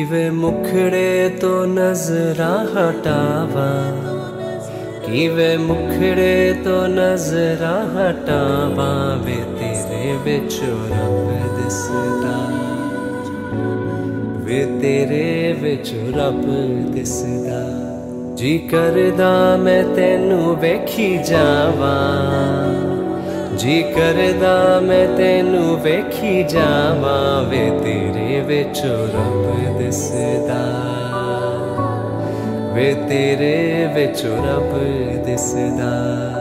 किवे मुखड़े तो नजरा हटावा, किवे मुखड़े तो नजरा हटावा, वे तेरे विचों रब दिसदा, वे तेरे विचों रब दिसदा। जी करदा मैं तेनू वेखी जावा, जी करदा मैं तेनू वेखी जावा, वे तेरे विचों रब दिसदा, वे तेरे विचों रब दिसदा।